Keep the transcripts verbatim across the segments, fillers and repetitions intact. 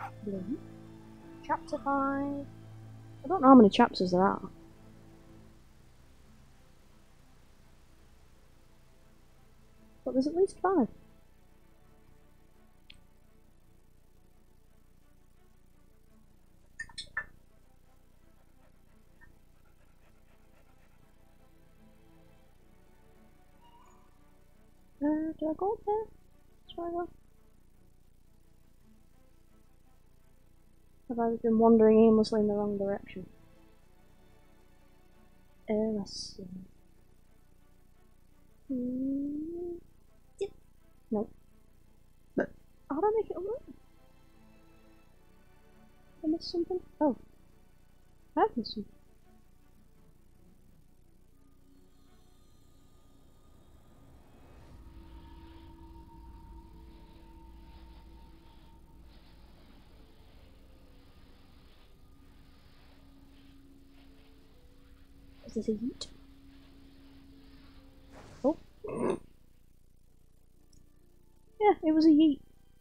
Blue. Chapter five. I don't know how many chapters there are. But there's at least five. Uh, do I go up there? That's where I go. Have I been wandering aimlessly in the wrong direction? Uh, let's see. Mm, yeah. Nope. But how do I make it up there? I missed something? Oh. I have missed something. Is this a yeet? Oh. Yeah, it was a yeet.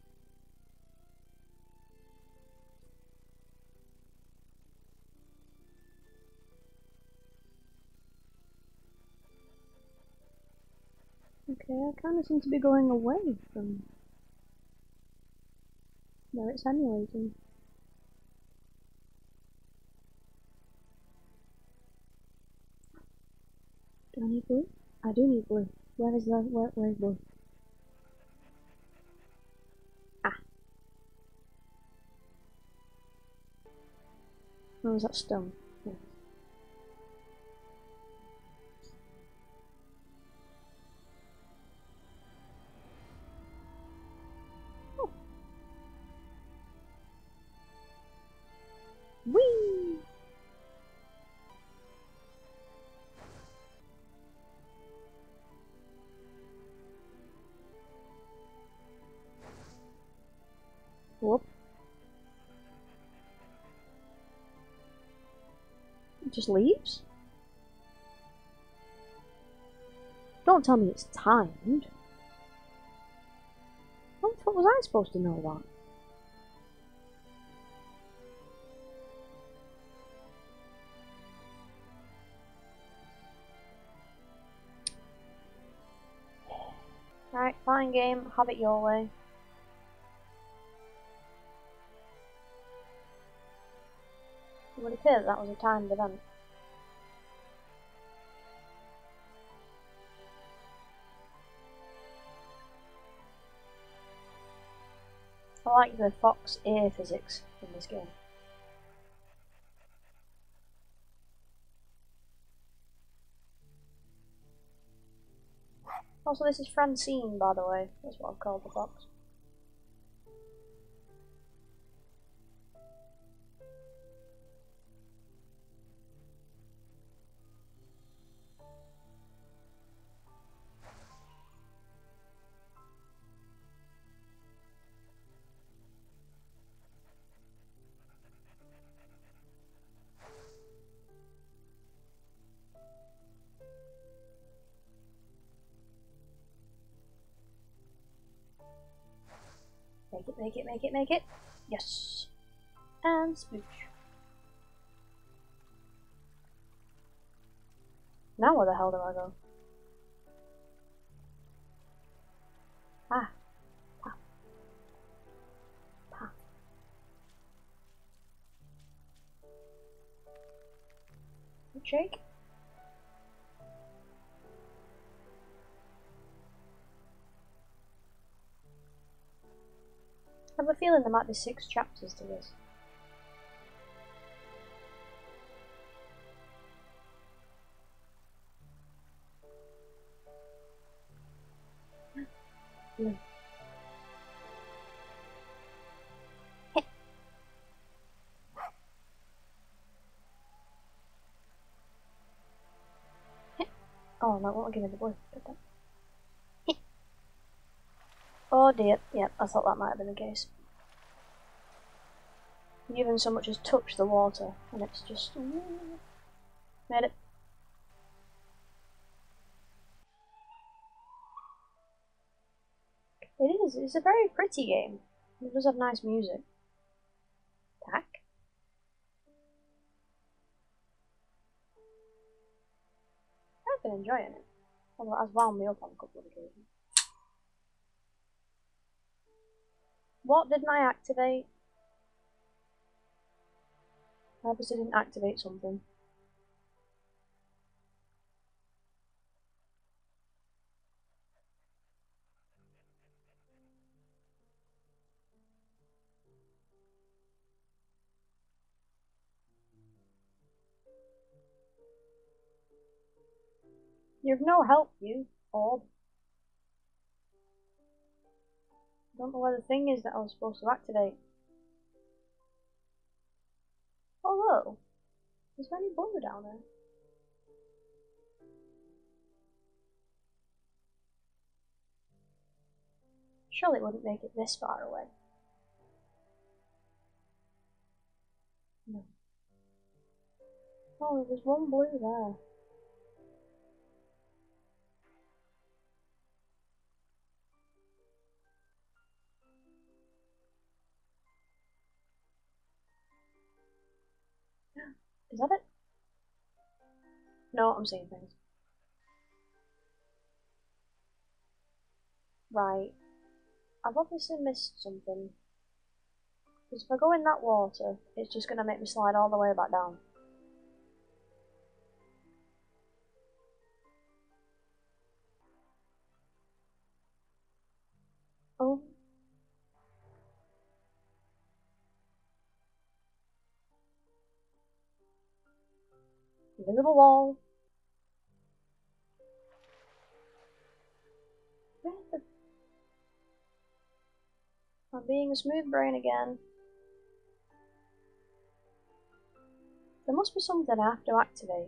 Okay, I kind of seem to be going away from where it's emulating. Do I need blue? I do need blue. Where is that? Where, where's blue? Ah. Where was that stone? Yeah. Oh. Whee! Whoop. It just leaves? Don't tell me it's timed. What the fuck was I supposed to know that? Right, fine game, have it your way. It would appear that that was a timed event. I like the fox ear physics in this game. Also, this is Francine, by the way. That's what I've called the fox. Make it, make it, make it, make it. Yes. And smooch. Now where the hell do I go? Ah. Path. Path. Shake. I have a feeling there might be six chapters to this. Mm. Oh no, what am I giving the boy? Oh dear, yep, I thought that might have been the case. You even so much as touch the water, and it's just... Made it. It is, it's a very pretty game. It does have nice music. been enjoying it. Although it has wound me up on a couple of occasions. What didn't I activate? I obviously didn't activate something. You're of no help, you orb. I don't know where the thing is that I was supposed to activate. Although, is there any blue down there? Surely it wouldn't make it this far away. No. Oh, there's one blue there. Is that it? No, I'm seeing things. Right. I've obviously missed something. Because if I go in that water, it's just going to make me slide all the way back down. Oh. Invisible wall. I'm being a smooth brain again. There must be something I have to activate.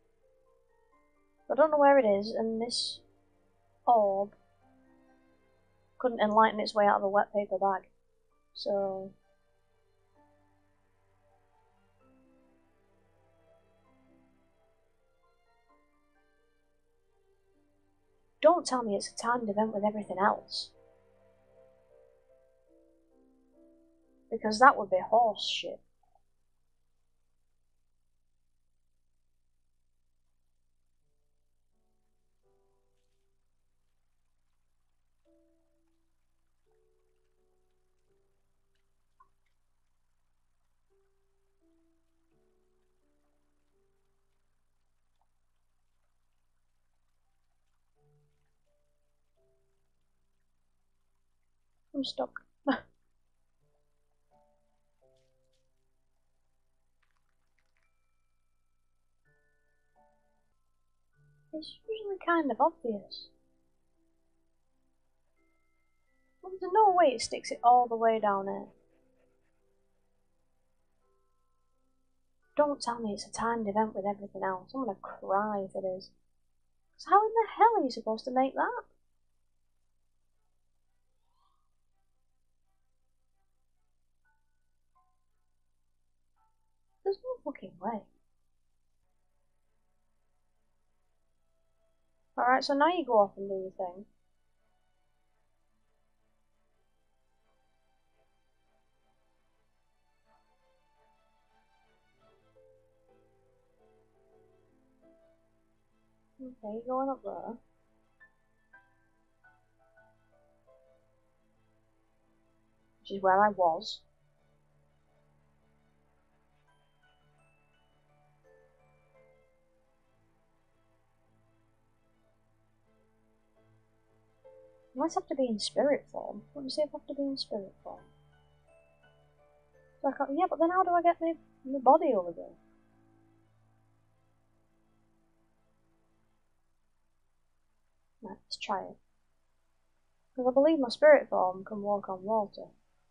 I don't know where it is, and this orb couldn't enlighten its way out of a wet paper bag. So... Don't tell me it's a timed event with everything else. Because that would be horse shit. I'm stuck. It's usually kind of obvious. Well, there's no way it sticks it all the way down there. Don't tell me it's a timed event with everything else. I'm gonna cry if it is. So how in the hell are you supposed to make that? There's no fucking way. Alright, so now you go off and do your thing. Okay, you're going up there. Which is where I was. I might have to be in spirit form. Let me see if I have to be in spirit form. So I can't, yeah, but then how do I get my, my body over there? Right, let's try it. Because I believe my spirit form can walk on water.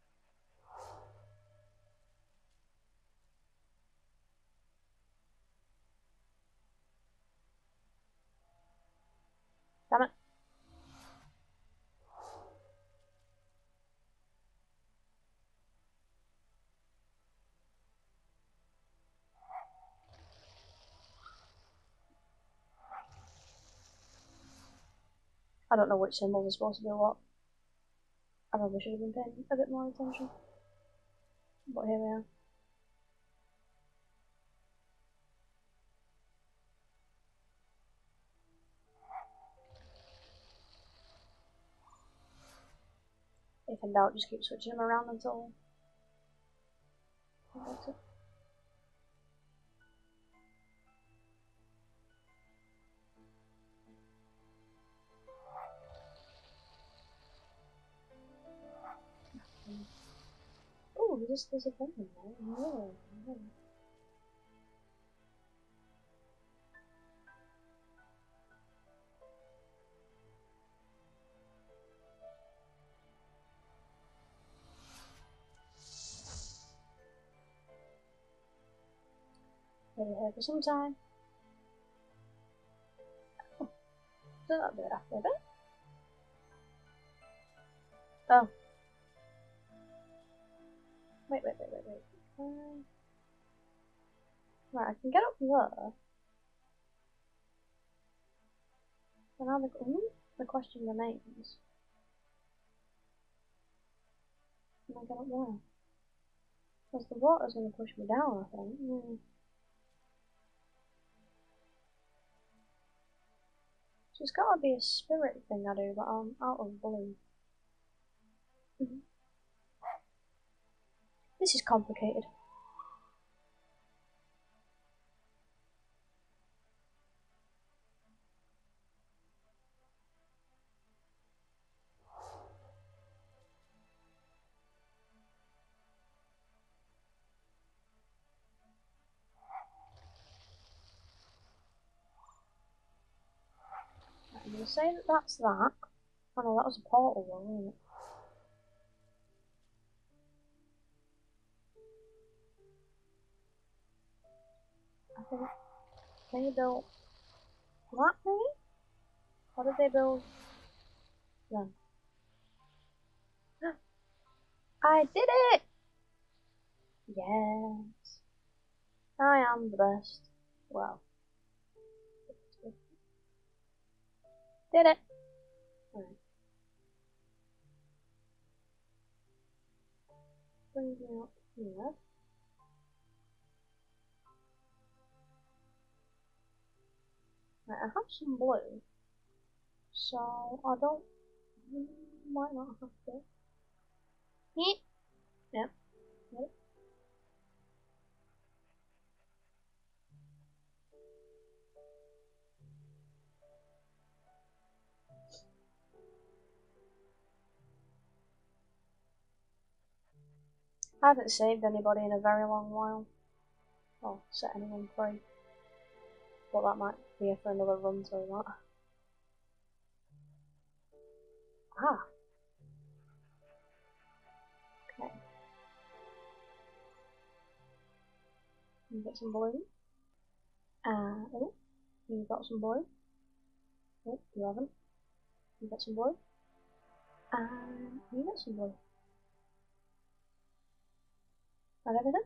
Damn it. I don't know which symbols are supposed to be what. I probably should have been paying a bit more attention. But here we are. If in doubt, just keep switching them around until that's it. Oh, there's, there's a thing in there. No, no. Maybe here for some time. Oh, so that'll do it after a bit. Oh. Wait, wait, wait, wait, wait. Um, right, I can get up there. So now the, mm, the question remains. Can I get up there? Because the water's going to push me down, I think. Mm. So it's got to be a spirit thing I do, but I'm out of blue. Mm-hmm. This is complicated. I'm going to say that that's that. Oh no, that was a portal one, wasn't it? I think they built that, maybe? How did they build them? I did it! Yes. I am the best. Well. Did it! Alright. Brings me up here. Right, I have some blue. So, I don't... Might not have to. Yep. Yep. Yep. I haven't saved anybody in a very long while. Or set anyone free. But that might be for another run through that. Ah. Okay. You get some blue. Uh, oh, you got some blue. Oh, you haven't. You got some blue. And you got some blue. That everything?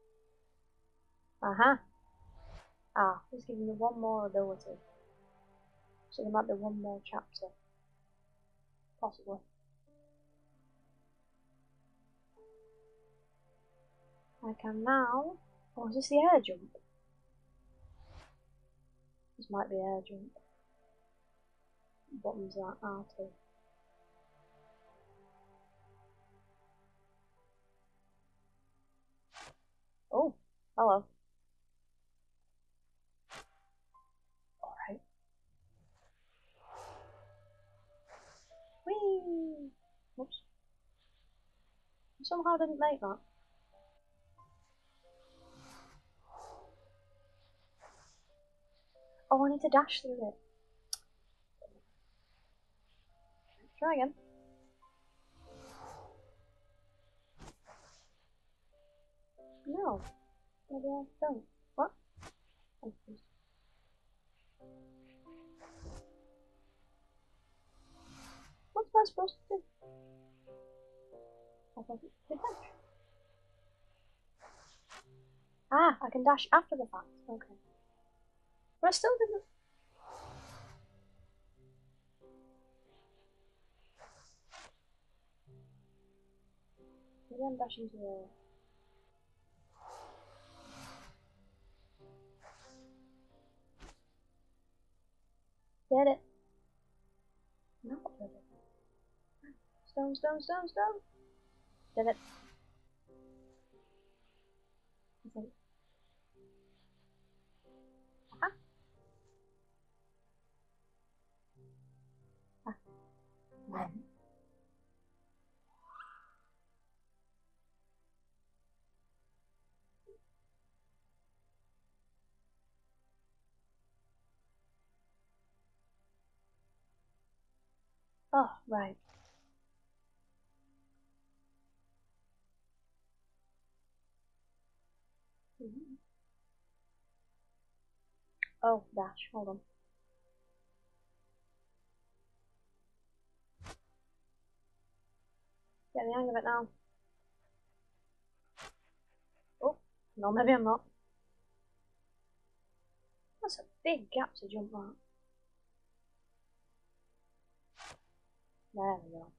Aha. Ah, he's giving me one more ability. So there might be one more chapter. Possibly. I can now... Oh, is this the air jump? This might be air jump. Bottom's that R two. Oh, hello. Alright. Whee! Whoops. I somehow didn't make that. Oh, I need to dash through it. Try again. No. Maybe I don't. What? Oh, what's I supposed to do? I thought it could dash. Ah, I can dash after the fact. Okay. But I still didn't. Maybe I'm dashing to the... Did it. Not did it. Stone, stone, stone, stone. Did it. I think. Ah. Ah. Mm. Oh, right. Mm-hmm. Oh, dash. Hold on. Get the hang of it now. Oh, no, maybe I'm not. That's a big gap to jump that. There we go.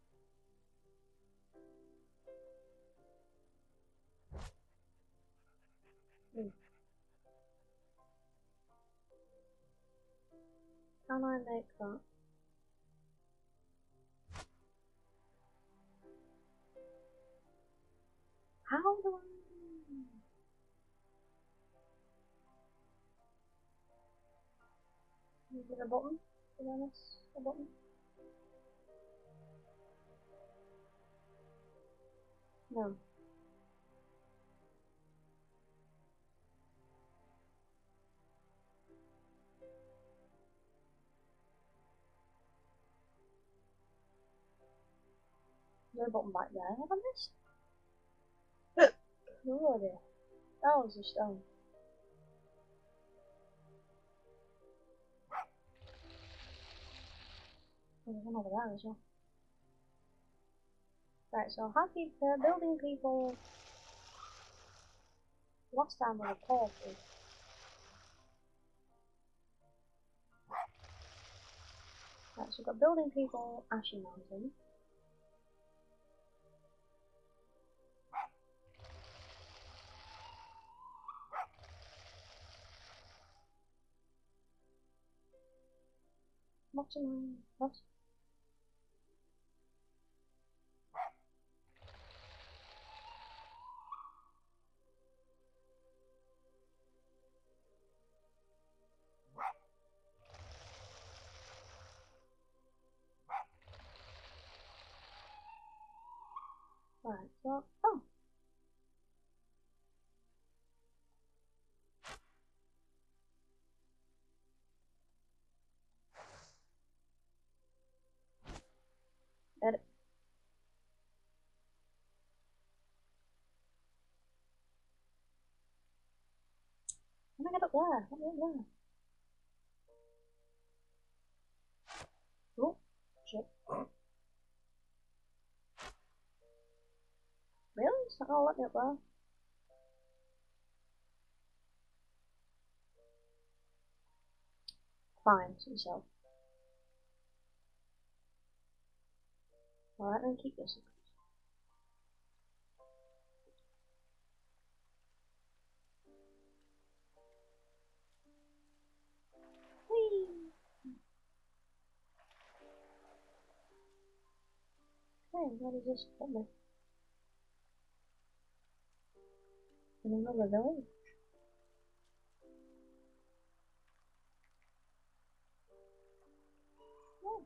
Mm. Can I make that? How do I? Is there a button? Is there a button? No. Is there a button back there? Have I missed? Oh dear. Oh, it's a stone. Oh, there's one over there as well. Right, so happy uh, building people. Last time was a portal. Right, so we've got building people, Ashy Mountain. What's in my... What? Right, so... Oh! Edit. How do I get up there? Let me up there. Oh, shit. Really? It's not gonna let me up there. Fine, so. Alright, then keep this. Whee! Hey, where does this put me? In another village? Oh.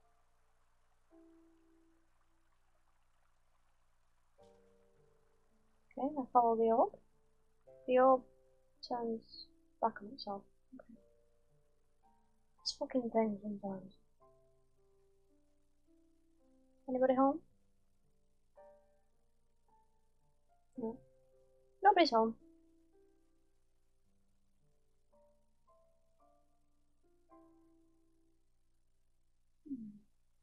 Okay, I follow the orb. The orb turns back on itself. Okay. This fucking thing sometimes. Anybody home? No. Nobody's home. Hmm.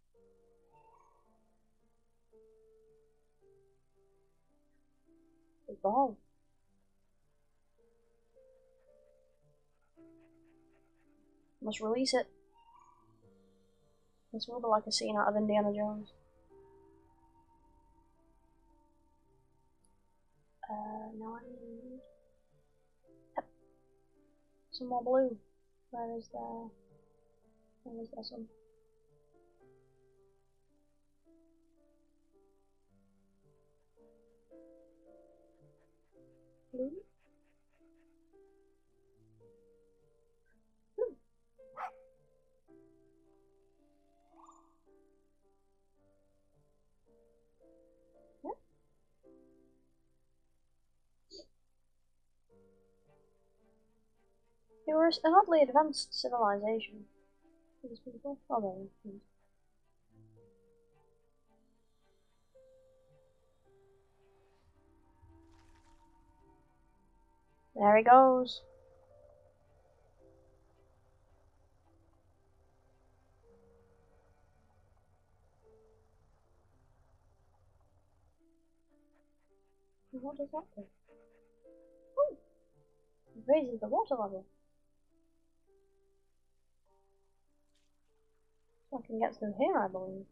The ball. Must release it. This will be like a scene out of Indiana Jones. Uh, now I need... Yep. Some more blue. Where is there... Where is there some? Blue. Hmm. Yeah. They were an oddly advanced civilization. These people. Oh, they. There he goes. What does that do? Oh, it raises the water level. So I can get through here, I believe.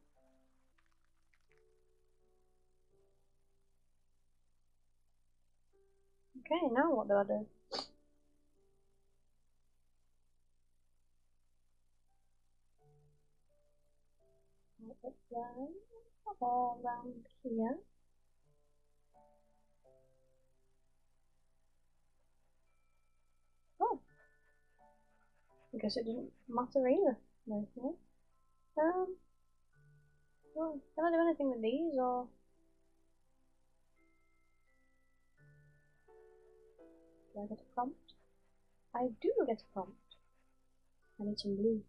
Okay, now what do I do? Up there, all around here. Oh, I guess it didn't matter either. No, no. Um, well, can I do anything with these, or...? Do I get a prompt? I do get a prompt. I need some blue.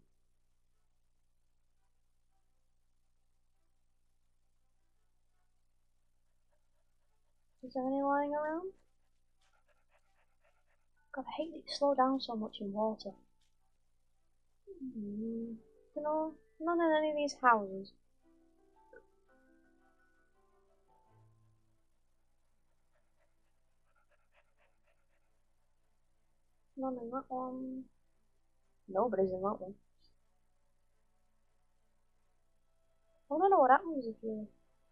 Is there any lying around? God, I hate that you slow down so much in water. Mm, you know, not in any of these houses. None in that one. Nobody's in that one. I don't know what happens if you...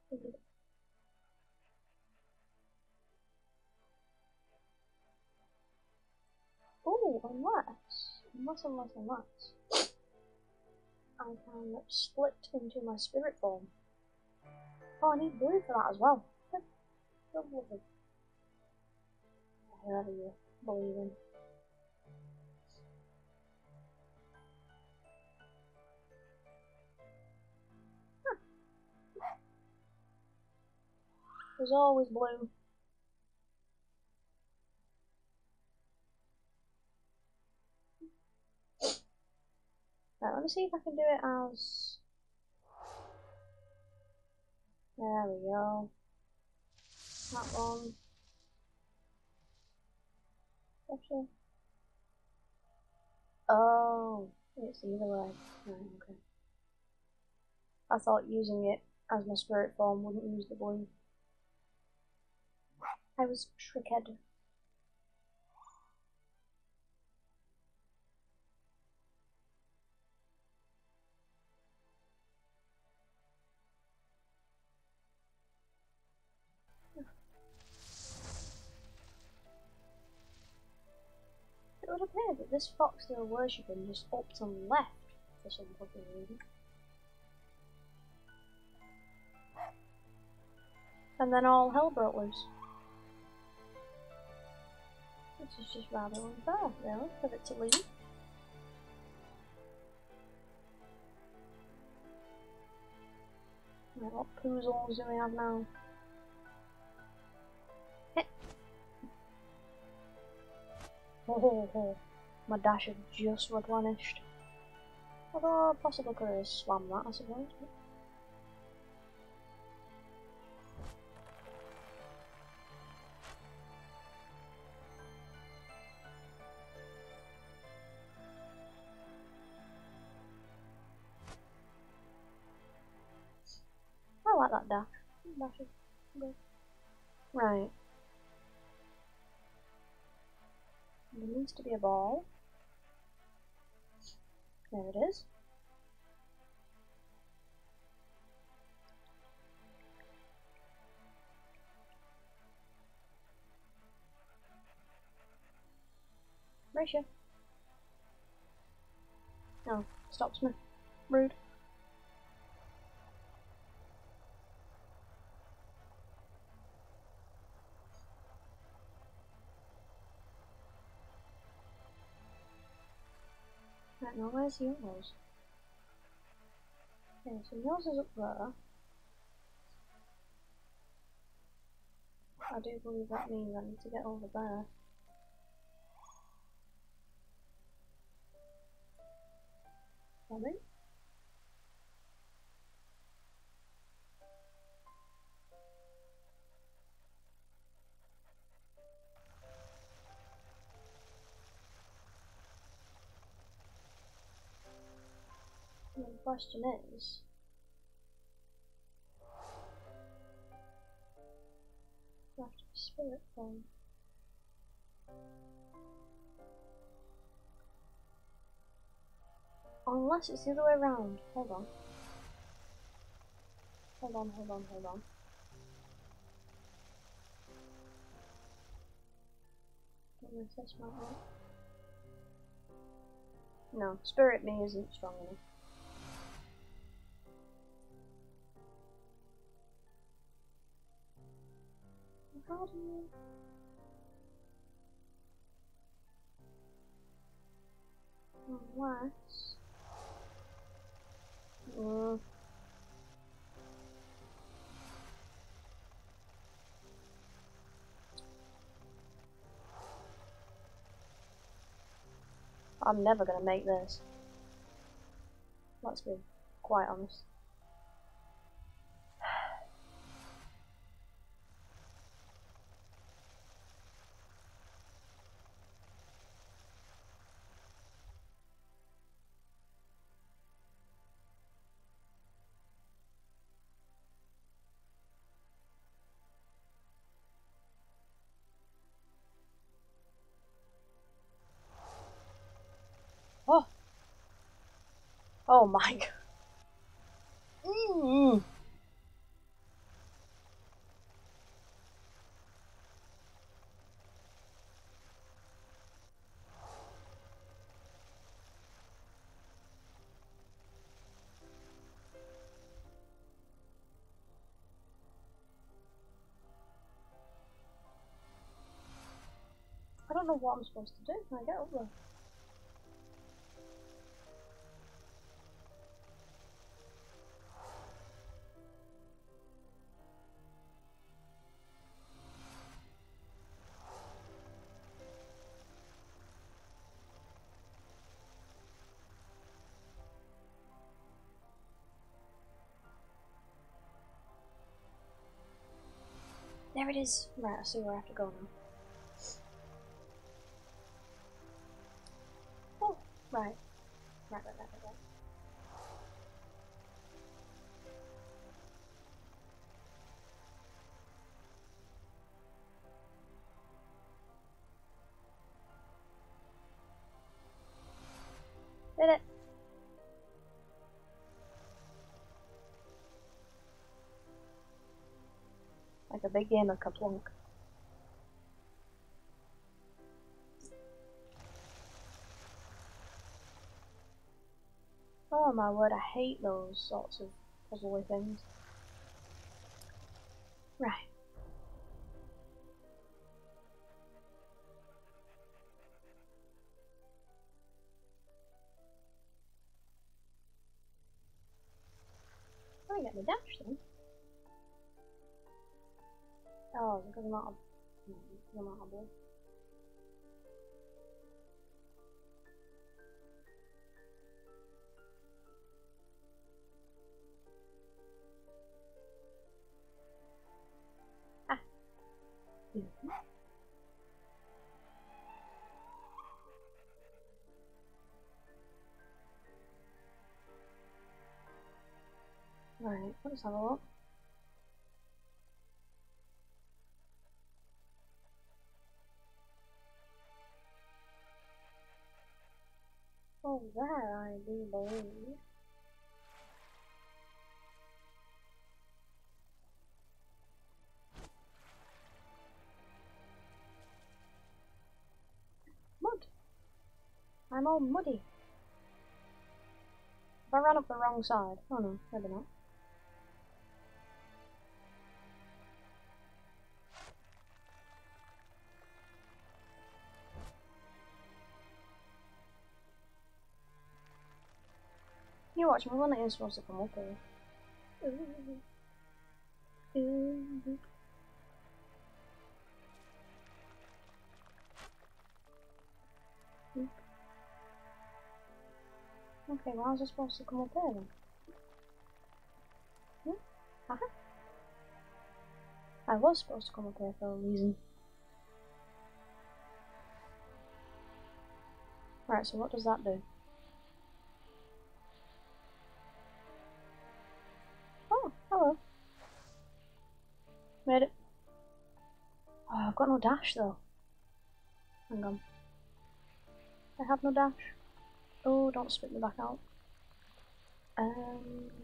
Oh, unless... Unless, unless, unless... I can split into my spirit form. Oh, I need blue for that as well. Whatever you believe in. Huh. There's always blue. Right, let me see if I can do it as... There we go. That one. Gotcha. Oh, it's either way. Right, okay. I thought using it as my spirit form wouldn't use the blue. I was tricked. It would appear that this fox they were worshipping just upped and left for some fucking reason. And then all hell broke loose. This is just rather unfair, really, for it to leave. Right, what poozles do we have now? Hit. Oh, oh, oh. My dash had just replenished. Although I possibly could have swam that, I suppose. I like that dash. Dash is good. Right. There needs to be a ball. There it is. Ratio. No, stops me. Rude. Right, now where's yours? Okay, so yours is up there. I do believe that means I need to get over there. Maybe? The question is... I have to be spirit form. Unless it's the other way around. Hold on. Hold on, hold on, hold on. Don't know if this might work. No, spirit me isn't strong enough. How do you... Unless... Mm. I'm never gonna make this. Let's be quite honest. Oh! Oh my god. Mm. I don't know what I'm supposed to do when I get up there. There it is. Right, I see where I have to go now. Oh, right. Right, right, right, right, right. Did it. Like a big game of Kaplunk. Oh my word, I hate those sorts of puzzly things. Right. I get me dash then. Oh, because I'm not a... I'm not a boy. Ah. Mm-hmm. Right, let's have a look. Oh, there I do believe. Mud! I'm all muddy. If I ran up the wrong side. Oh no, maybe not. watch, my one ain't supposed to come up here. Ooh. Ooh. Okay, well, how's it supposed to come up here then? Hmm? Uh-huh. I was supposed to come up here for a reason. Right, so what does that do? Oh, hello. Made it. Oh, I've got no dash though. Hang on. I have no dash. Oh, don't spit me back out. Um...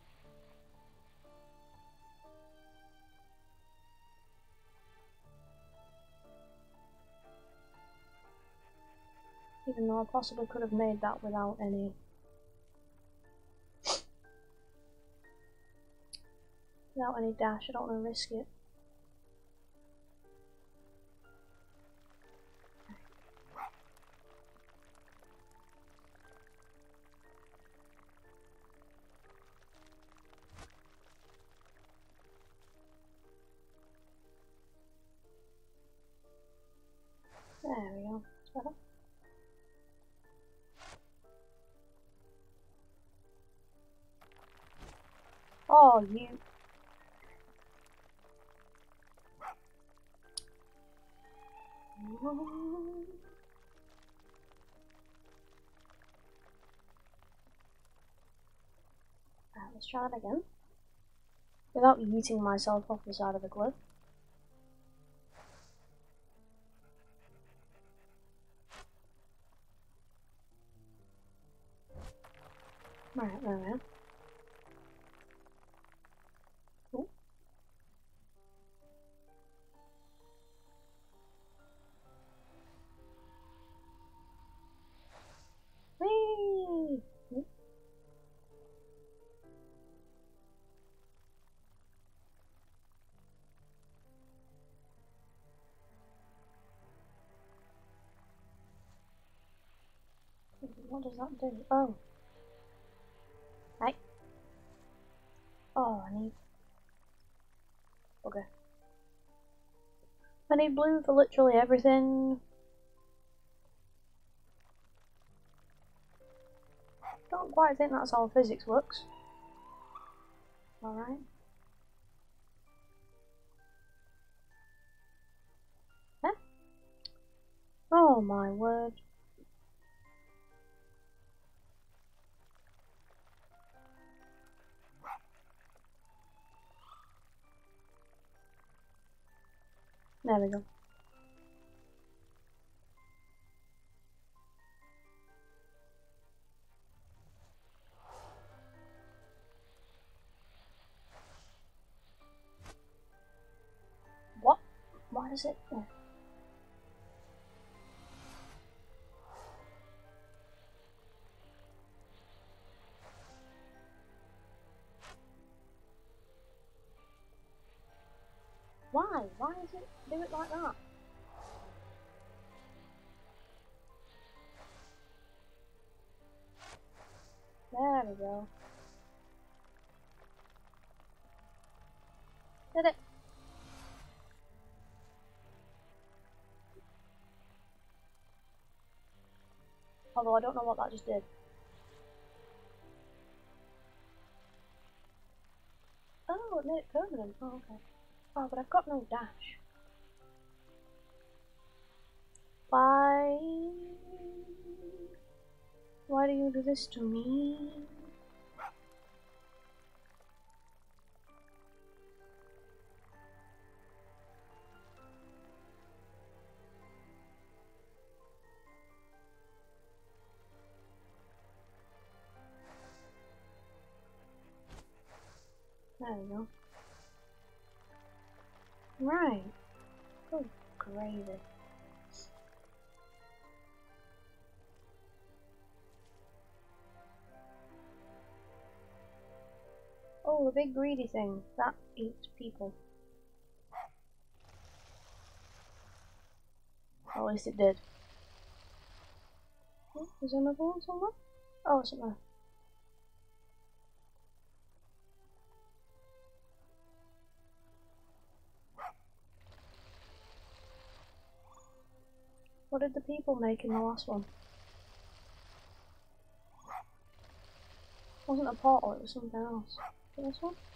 Even though I possibly could have made that without any... without any dash, I don't want to risk it. There we go, that's better. Oh, you... Alright, let's try that again. Without yeeting myself off the side of the cliff. Right, there we are. Ooh. Whee! Ooh. What does that do? Oh. Right. Oh, I need... Okay. I need blue for literally everything. Don't quite think that's how physics works. Alright. Huh? Oh my word. There we go. What? Why does it... Oh. Why? Why does it do it like that? There we go. Did it? Although I don't know what that just did. Oh, it made it permanent. Oh, okay. Oh, but I've got no dash. Why? Why do you do this to me? There we go. Right. Good gravy. Oh, the big greedy thing. That eats people. Or at least it did. Oh, is there another one somewhere? Oh, it's up there. What did the people make in the last one? It wasn't a portal, it was something else. Is it this one?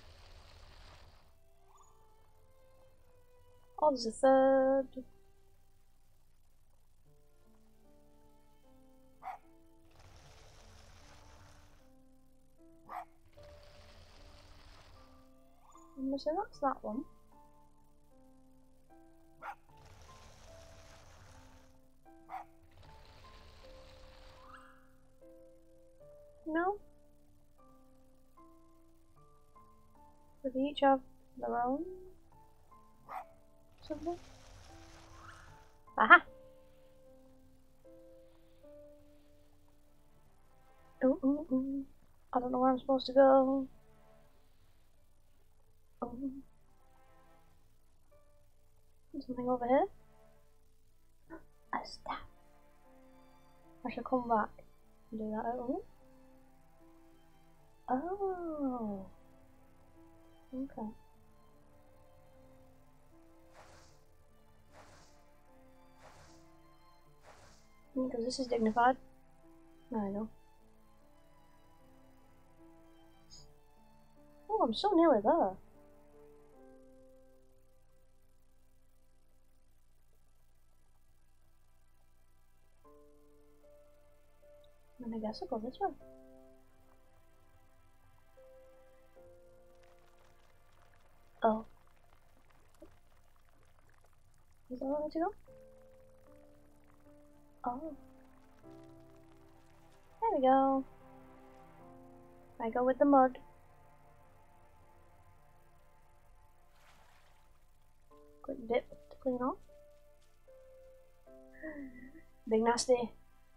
Oh, there's a third. So that's that one. No? Do they each have their own something? Aha! Ooh, ooh, ooh. I don't know where I'm supposed to go. Oh. There's something over here. A staff. I should come back and do that. Oh. Oh. Okay. Because this is dignified. There we go. Oh, I'm so nearly there. And I guess I'll go this way. Oh. Is that where I need to go? Oh. There we go. I go with the mud. Quick dip to clean off. Big nasty.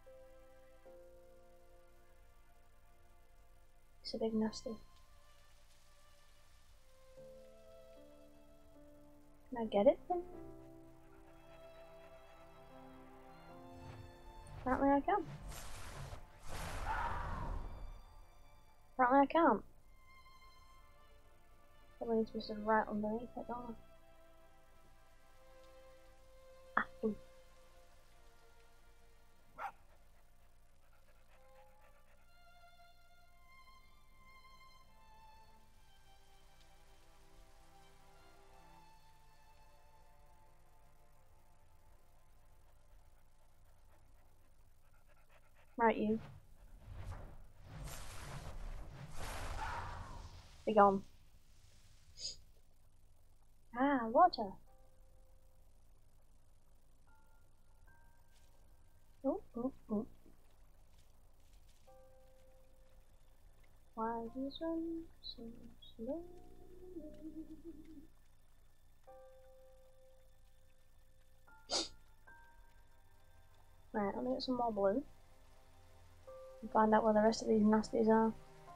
It's a big nasty. Can I get it then? Apparently I can. Apparently I can't. Probably need to be stood right underneath it, don't I? Ah, ooh. Right, you. Be gone. Ah, water. Oh, oh, oh. Why does run so slow? Right, let me get some more blue. And find out where the rest of these nasties are.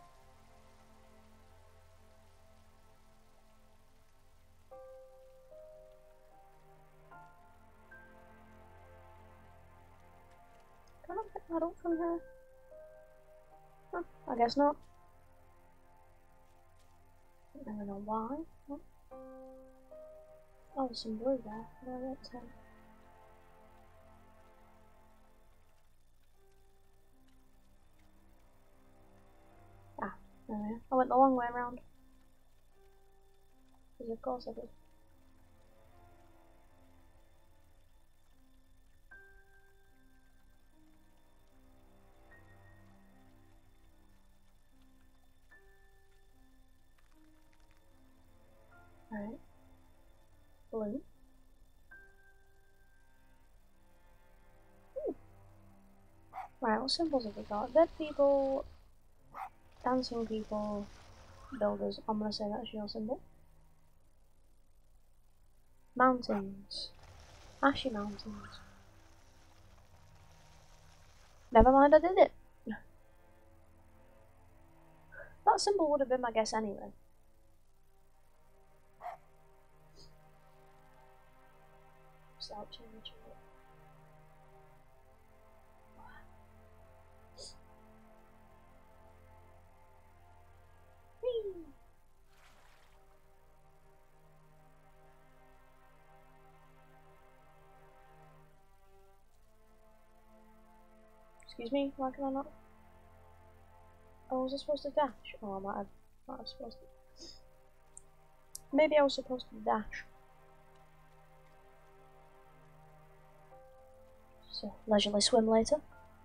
Can I pick that up from here? Huh, I guess not. I don't really know why. Oh, oh, there's some blue there. What do I get to? Ah, there we are. I went the long way around. Because of course I did. Alright. Blue. Ooh. Right, what symbols have we got? Dead people, dancing people, builders. I'm gonna say that's your symbol. Mountains. Ashy mountains. Never mind, I did it. That symbol would have been my guess anyway. Start changing it. Whee! Excuse me, why can I not? Oh, was I supposed to dash? Oh, I might have, might have supposed to. Maybe I was supposed to dash. So, leisurely swim later.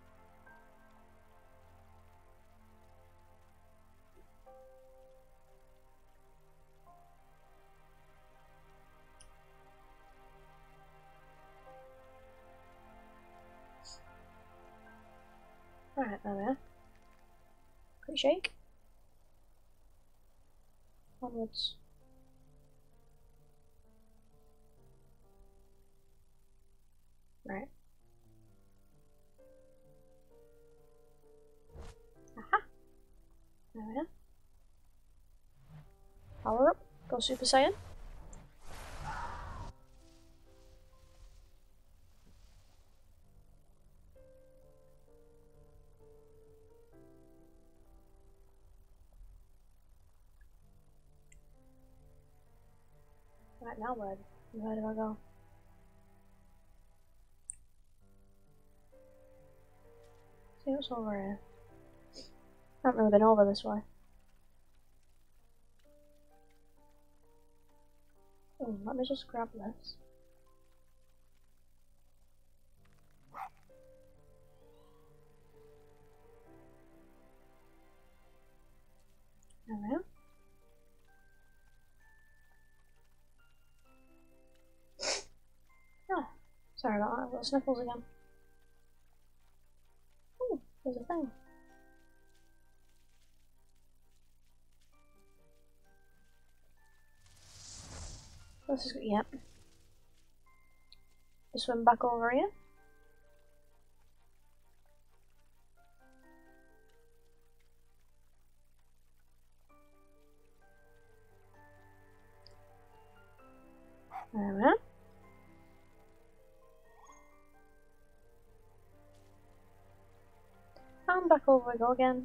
Right, there we are. Quick shake. Onwards. Right. Aha! There we are. Power up. Go Super Saiyan. Right, now where, where do I go? See what's over here. I haven't really been over this way. Oh, let me just grab this. There we are. Oh, sorry about that, I've got sniffles again. Oh, there's a thing. This is good, yep. Just swim back over here. There we are. And back over we go again.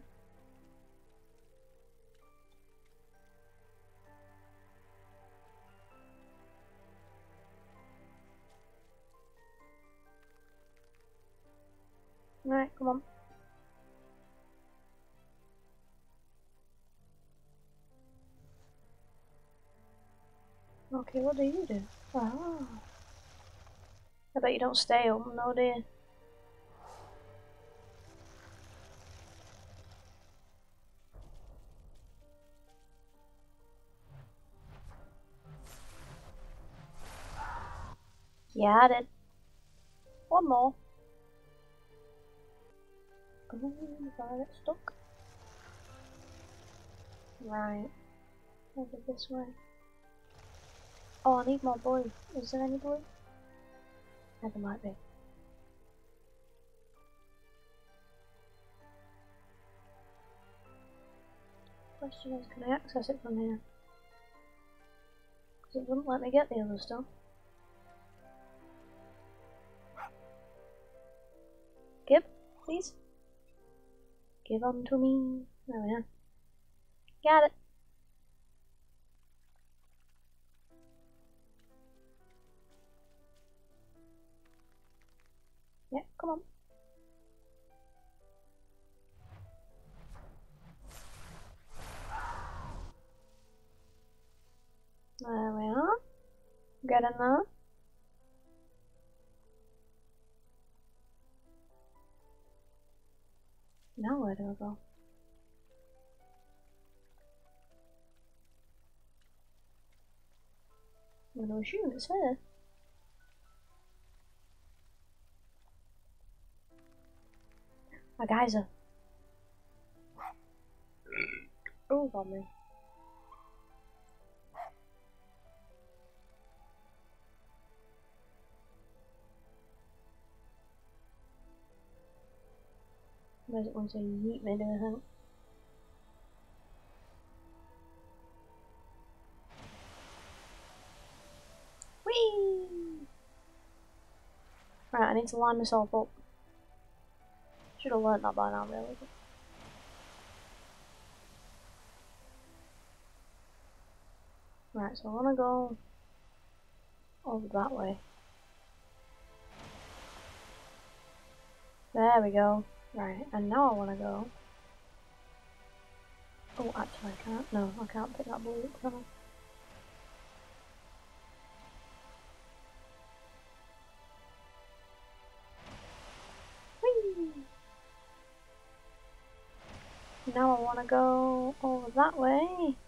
Right, come on. Okay, what do you do? Ah. I bet you don't stay home, no dear. Yeah, I did. One more. Oh, if I get stuck. Right. Over this way. Oh, I need more blue. Is there any blue? Yeah, there might be. Question is, can I access it from here? Because it wouldn't let me get the other stuff. Give, please. Give on to me. There we are. Got it. Yeah, come on. There we are. Get in there. Now where do I go? I'm gonna assume it's here. A geyser. Oh, got me. Where's it want to yeet me, do I think? Whee! Right, I need to line myself up. Should have learned that by now, really. Right, so I want to go over that way. There we go. Right, and now I want to go. Oh, actually, I can't. No, I can't pick that blue up, can I? Whee! Now I want to go over that way.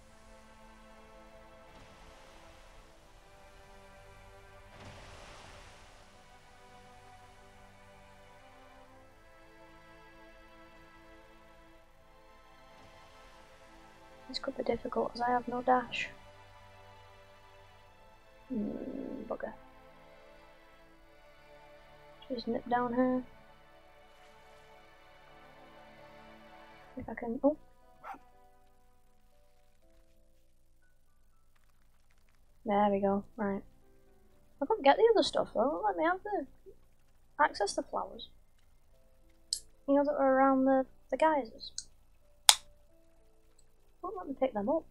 This could be difficult as I have no dash. Hmm, bugger. Just nip down here. If I can. Oh! There we go. Right. I couldn't get the other stuff though. Let me have the. Access the flowers. You know that are around the, the geysers. Won't let me pick them up.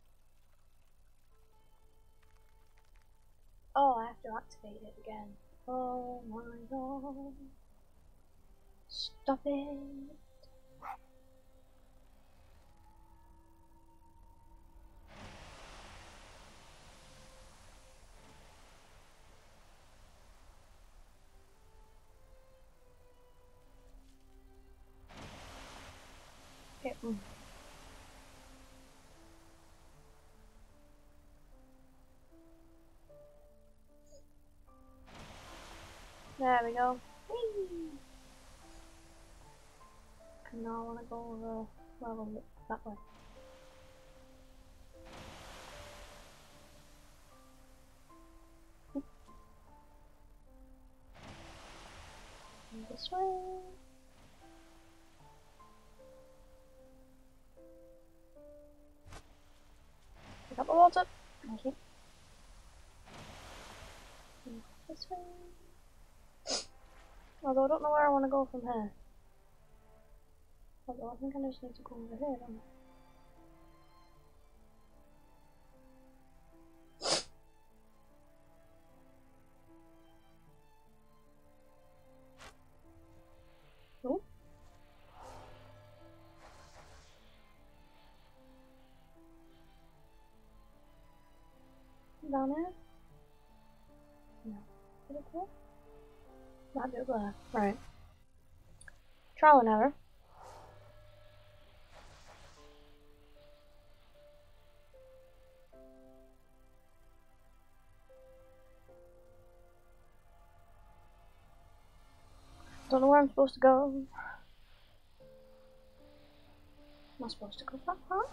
Oh, I have to activate it again. Oh my god. Stop it. Okay. Mm. There we go. Whee! And now I want to go over, well, that way. And this way. Pick up the water. Thank you. And this way. Although I don't know where I want to go from here. Although I think I just need to go over here, don't I? Oh. Down there? No. Is it there? Might be up there. Right. Trial and error. Don't know where I'm supposed to go. Am I supposed to go that far?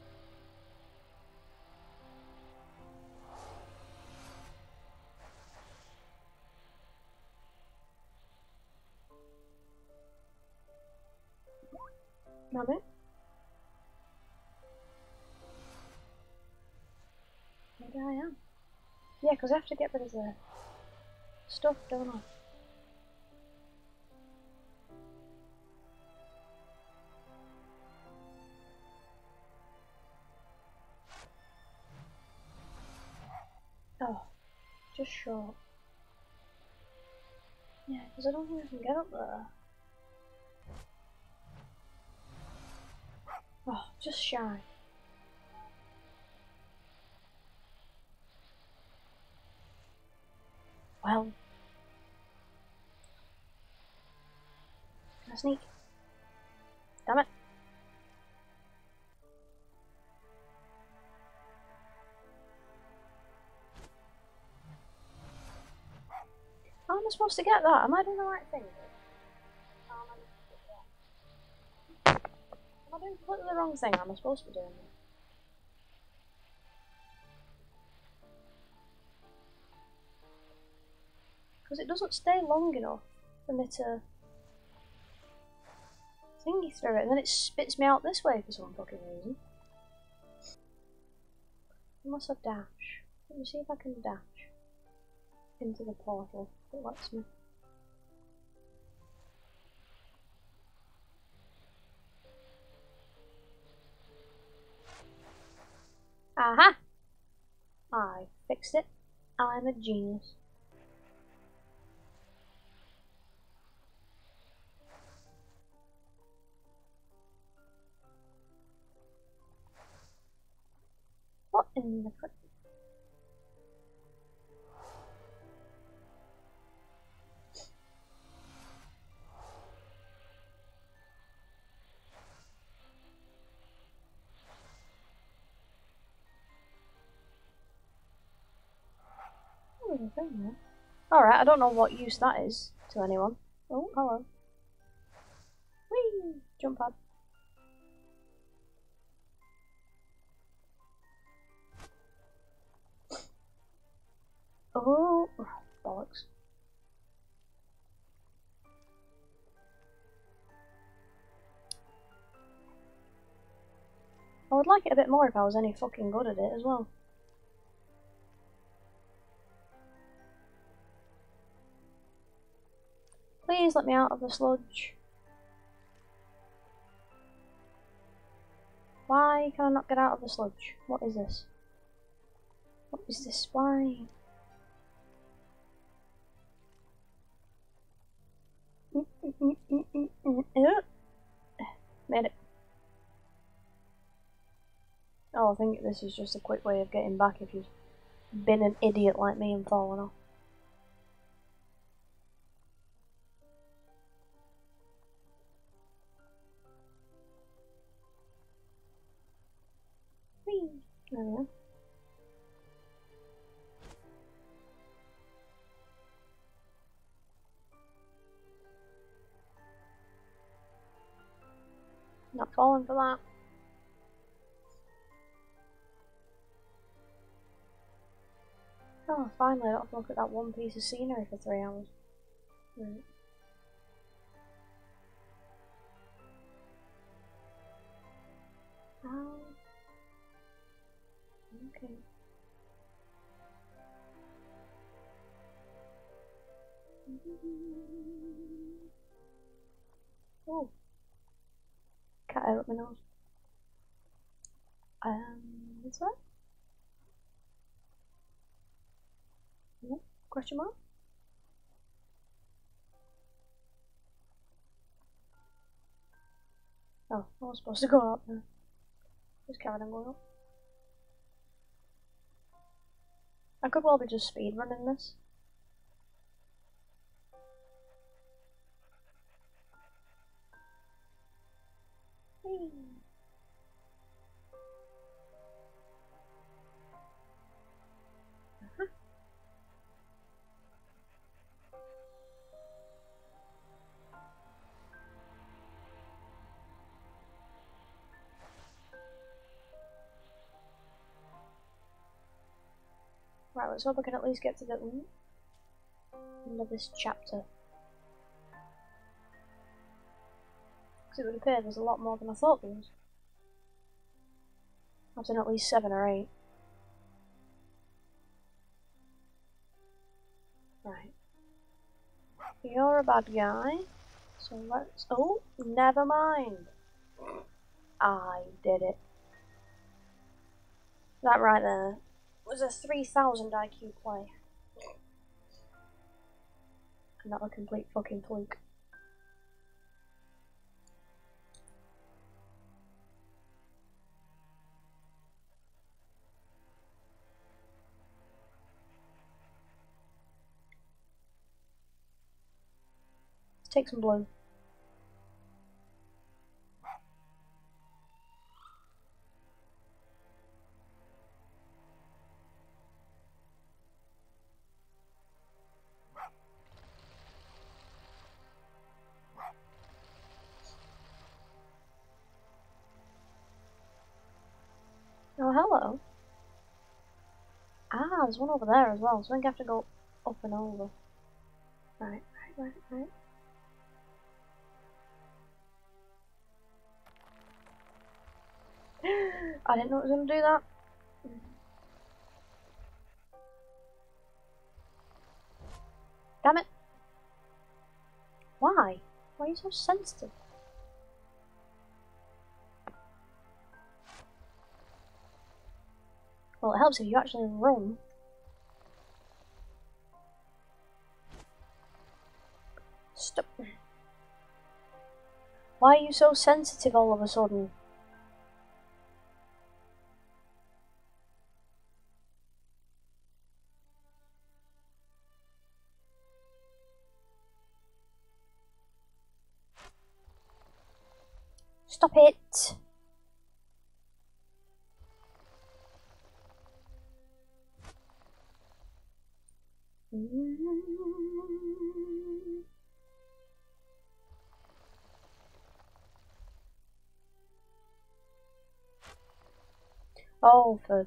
Not it. Maybe I am. Yeah, because I have to get rid of the stuff, don't I? Oh, just short. Yeah, because I don't think I can get up there. Oh, just shy. Well. Can I sneak? Damn it. How am I supposed to get that? Am I doing the right thing? How am I, am I doing completely the wrong thing? Am I supposed to be doing it? Because it doesn't stay long enough for me to thingy through it, and then it spits me out this way for some fucking reason. Unless I dash. Let me see if I can dash into the portal if it lets me. Aha! I fixed it. I'm a genius. in the front. Alright, I don't know what use that is to anyone. Oh, hello. Whee! Jump pad. Oh, bollocks. I would like it a bit more if I was any fucking good at it as well. Please let me out of the sludge. Why can I not get out of the sludge? What is this? What is this? Why? Made it. Oh, I think this is just a quick way of getting back if you've been an idiot like me and fallen off. Whee! There we go. Not falling for that. Oh, finally I don't have to look at that one piece of scenery for three hours. Right. Ow. Okay. Oh. Cat out my nose. Um, this way? No? Question mark? Oh, I was supposed to go up there. Just carried on going up. I could well be just speedrunning this. Whee. Uh-huh. Right, let's hope I can at least get to the end of this chapter. Because it would appear there's a lot more than I thought there was. I've seen at least seven or eight. Right. You're a bad guy. So let's... Oh, never mind. I did it. That right there was a three thousand I Q play. Not a complete fucking fluke. Let's take some blue. Oh, hello. Ah, there's one over there as well, so I think I have to go up and over. Right, right, right, right. I didn't know it was going to do that. Damn it. Why? Why are you so sensitive? Well, it helps if you actually run. Stop. Why are you so sensitive all of a sudden? Stop it! Oh, for...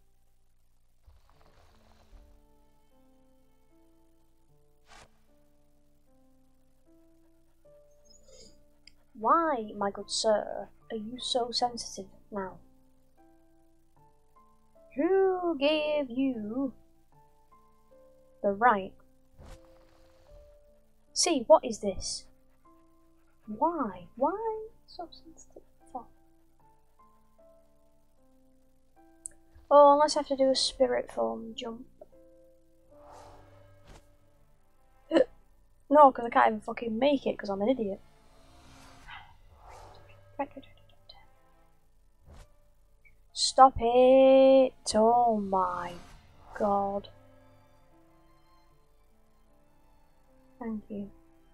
Why, my good sir, are you so sensitive now? Who gave you the right? See, what is this? Why? Why so sensitive for? Oh, unless I have to do a spirit form jump. No, because I can't even fucking make it because I'm an idiot. Stop it! Oh my god. Thank you.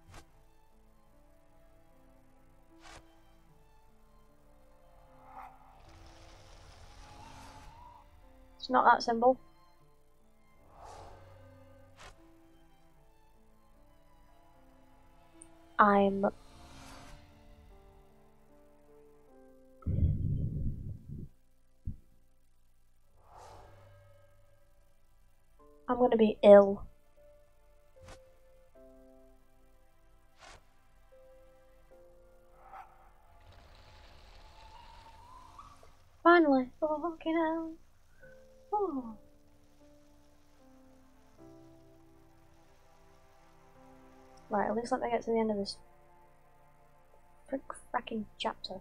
It's not that simple. I'm... I'm gonna be ill. Finally, fucking hell. Oh. Right, at least let me get to the end of this frick fracking chapter.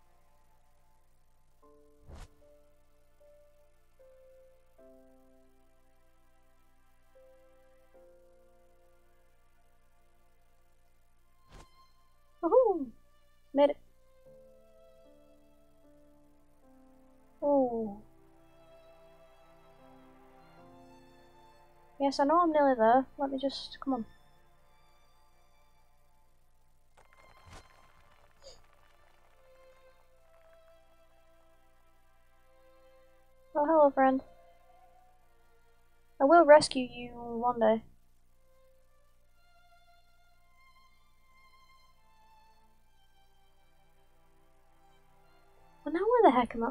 Woohoo! Made it. Oh. Yes, I know I'm nearly there. Let me just... come on. Oh, hello, friend. I will rescue you one day. Well, now where the heck am I?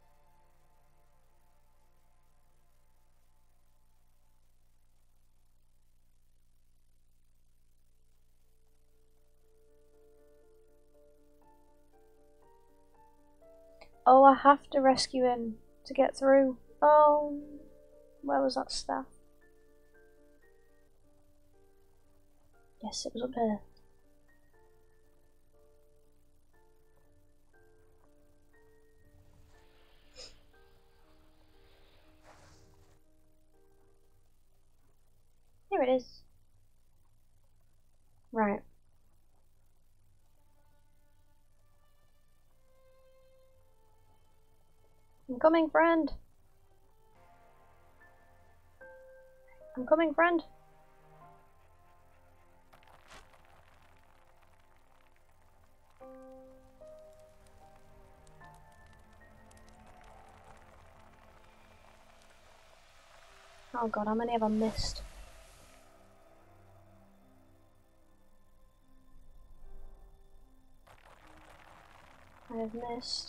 Oh, I have to rescue him to get through. Oh, where was that staff? Yes, it was up there. Here it is. Right. I'm coming, friend. I'm coming, friend. Oh god, how many have I missed? I have missed.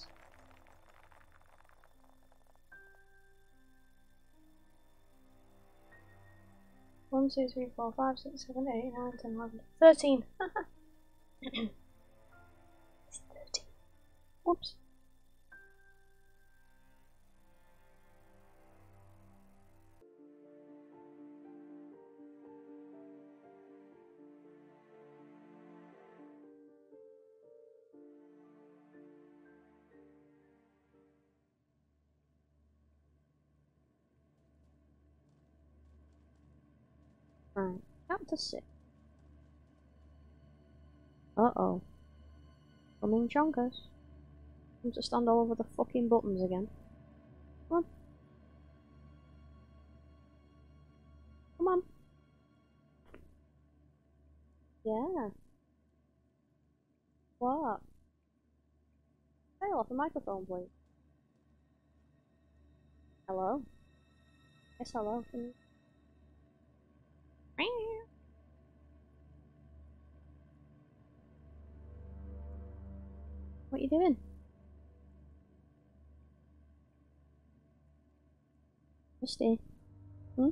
One, two, three, four, five, six, seven, eight, nine, ten, eleven, thirteen. It's thirteen. Whoops. Right, chapter six. Uh oh. Coming chonkers. I'm to stand all over the fucking buttons again. Come on. Come on. Yeah. What? off the microphone, please. Hello? Yes, hello. Can you... What you doing? Misty? Hmm?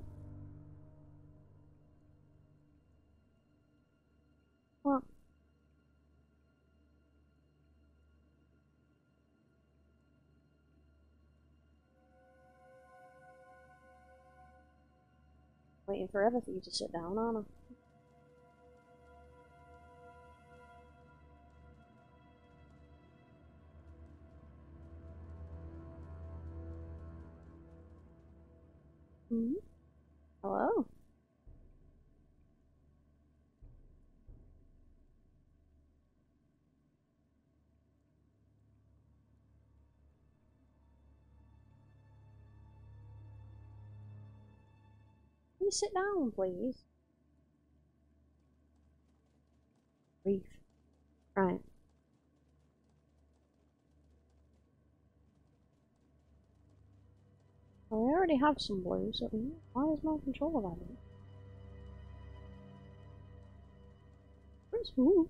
What? Waiting forever for you to sit down, aren't I? Hmm? Hello? Can you sit down, please? Brief. Right. Well, I already have some blue, so why is my controller lagging? Where's who?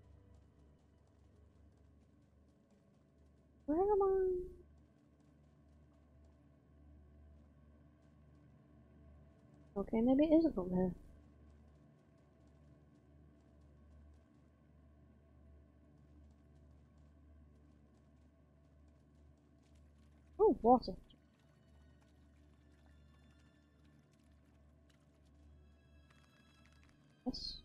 Where am I? Okay, maybe it isn't up there. Oh, water. Yes.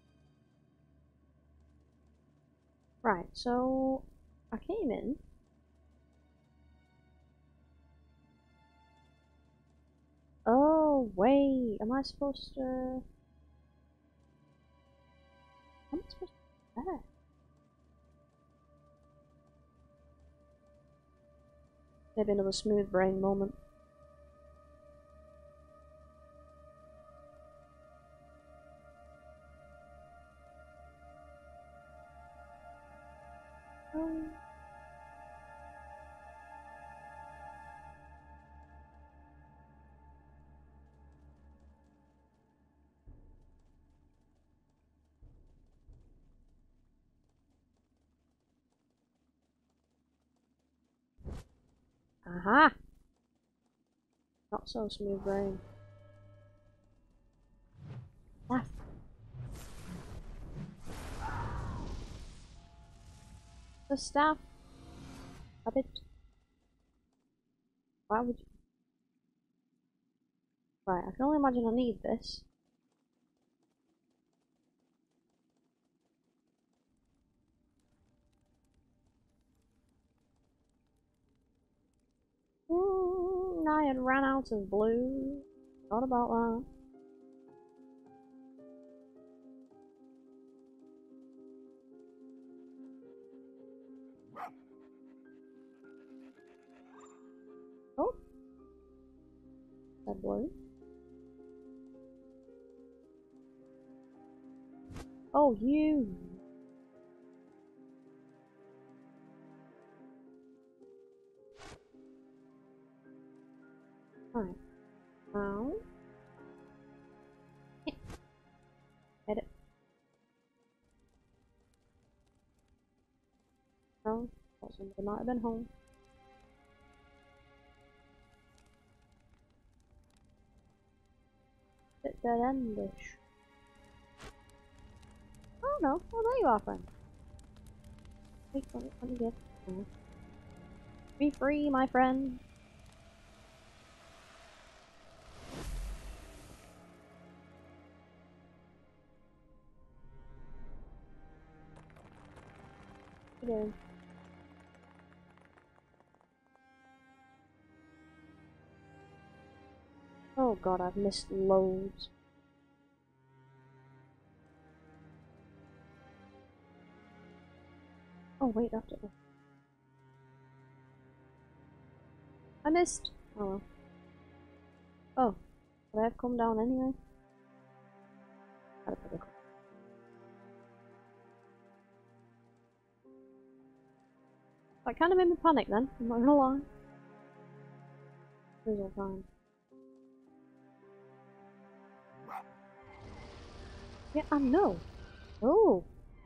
Right, so I came in. Oh, wait, am I supposed to... Am I supposed to do that? Maybe another smooth brain moment. Um... Aha! Not so smooth brain. Ah. The staff. A bit. Why would you? Right, I can only imagine I need this. Mm, I had ran out of blue. Thought about that. Oh. That blue. Oh, you. Right. Now. Edit. No. Thought somebody might have been home. Bit dead endish. Oh no. Oh, there you are, friend. Wait, let me, let me get. Oh. Be free, my friend. What are you doing? Oh god, I've missed loads. Oh wait, that's it. I missed. Oh well. Oh, would I have come down anyway? Gotta put it. That kind of made me panic then, I'm not gonna lie. It was all fine. Yeah, I know. Oh.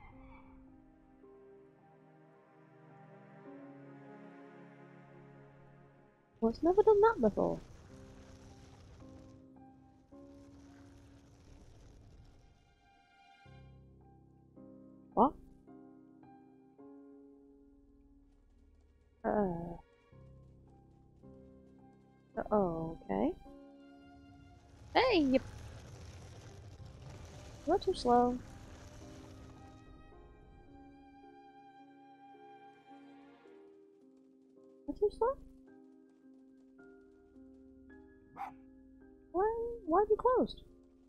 Well, it's never done that before. What? Uh. Oh, okay. Hey, you. You're too slow. You're too slow? Why? Why have you closed?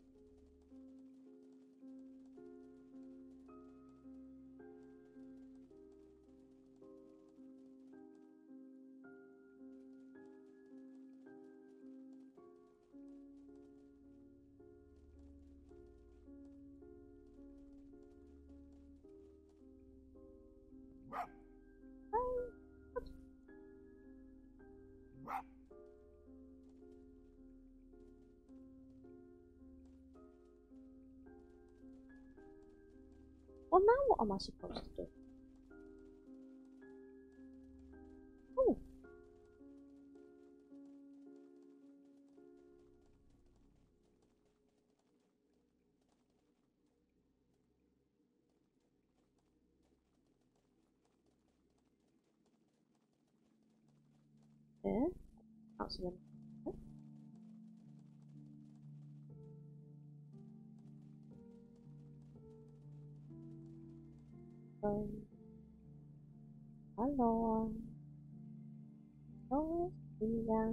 Well, now what am I supposed to do? Oh. Yeah. That's the Um. Hello. Hello. Yeah.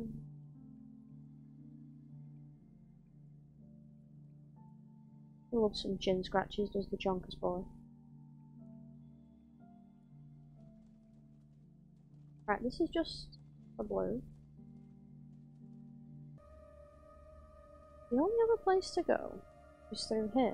He loves some chin scratches, does the Jonkus boy. Right, this is just a blue. The only other place to go is through here.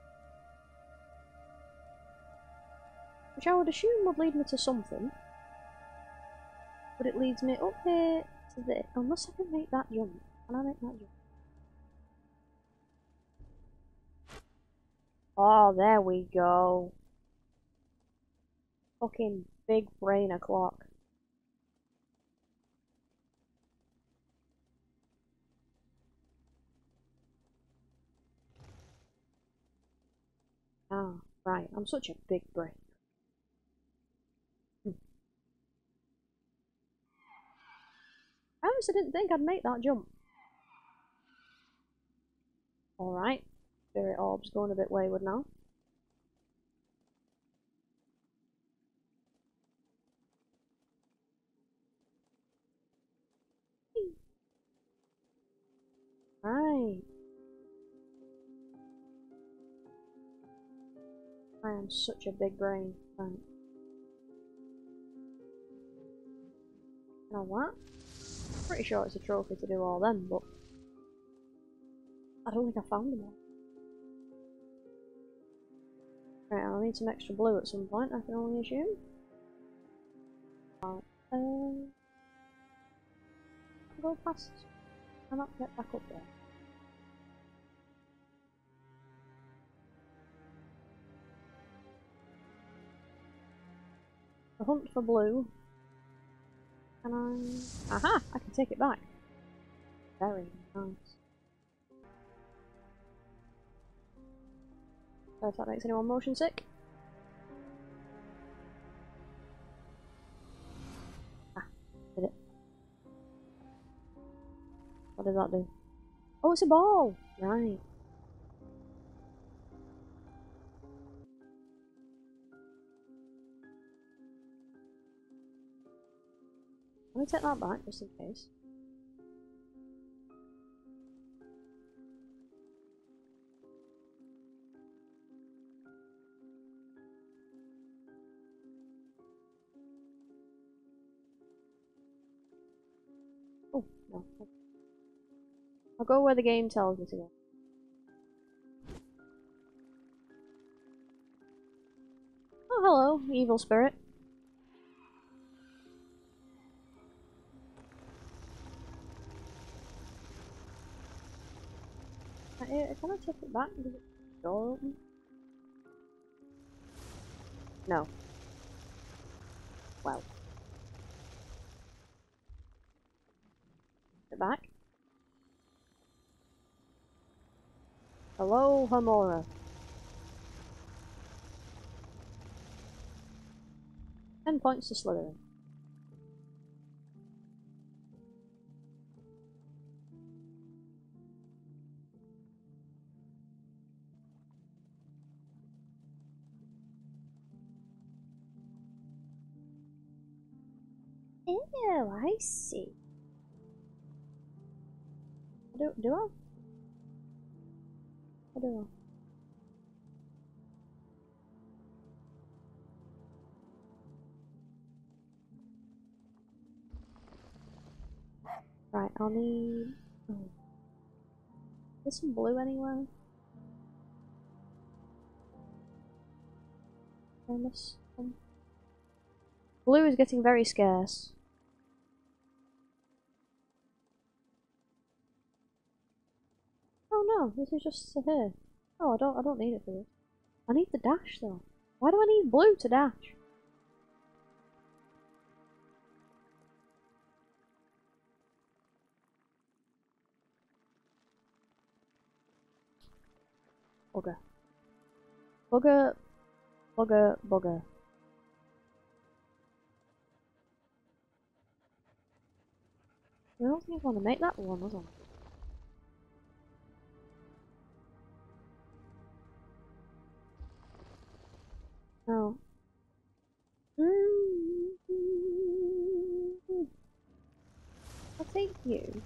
Which I would assume would lead me to something. But it leads me up here to this. Unless I can make that jump. Can I make that jump? Oh, there we go. Fucking big brain o'clock. Ah, right. I'm such a big brain. Hmm. I honestly didn't think I'd make that jump. Alright. Spirit orb's going a bit wayward now. Right. I am such a big brain. Right. You know what? Pretty sure it's a trophy to do all them, but I don't think I found them all. Right, I'll need some extra blue at some point, I can only assume. Right. Um, go past. I not get back up there. The hunt for blue. Can I? Aha! I can take it back. Very nice. So if that makes anyone motion sick. Ah, did it? What does that do? Oh, it's a ball! Right. Let me take that back just in case. Oh, no. I'll go where the game tells me to go. Oh, hello, evil spirit. can I take it back? Is it the door open? No. Well. Put it back. Hello, Hamura. Ten points to Slytherin. Oh, I see. Do, do I? I do I? Right, I'll need... Oh. There's some blue anywhere. I miss some. Blue is getting very scarce. Oh no, this is just here. Oh, I don't, I don't need it for this. I need the dash though. Why do I need blue to dash? Bugger. Bugger. Bugger. Bugger. I don't think I want to make that one, was I? No. Mm-hmm. I'll take you.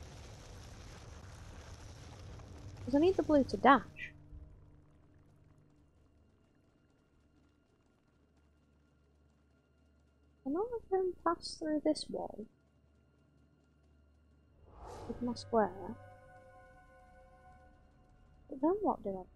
Because I need the blue to dash. I know I can pass through this wall with my square. But then what do I?